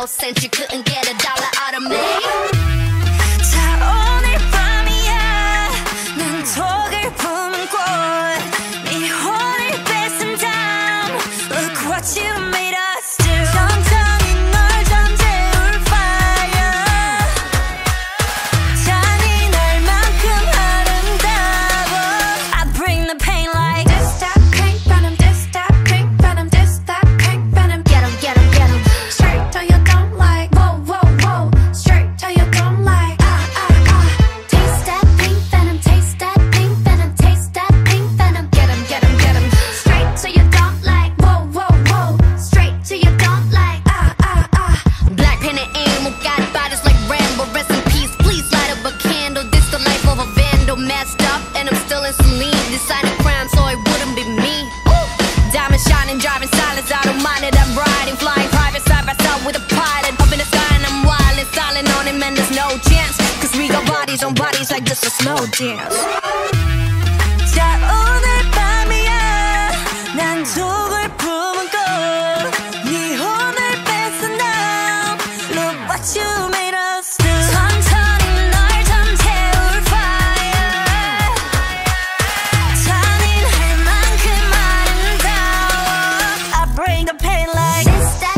no sense. You couldn't get a dollar out of me. 자 오늘 밤이야 난 독을 품은 꽃 네 혼을 뺏은 다음 Look what you made us do 천천히 널 잠재울 fire 잔인할 만큼 아름다워 I bring the pain like This that pink venom This that pink venom This that pink venom Get 'em, get 'em, get 'em. Straight till you don't like Whoa, whoa, whoa Straight till you don't like Taste that pink venom, taste that pink venom, taste that pink venom. Get 'em, get 'em, get 'em. Straight till you don't like Whoa, whoa, whoa Straight till you don't like Blackpink and aim, got bodies like Rambo. Rest in peace, please light up a candle. This the life of a vandal, messed up, and I'm still in saline. Deciding crime, so it wouldn't be me. Ooh. Diamond shining, driving silence, I don't mind it. I'm riding, flying private side by side with a pilot. Up in the sky and I'm wildin', styling on him, and there's no chance. Cause we got bodies on bodies like just a slow dance. 자 오늘 밤이야 난 독을 품은 꽃네 혼을 뺏은 다음 Look what you made us do 천천히 널 잠재울 fire 잔인할 만큼 아름다워 I bring the pain like This that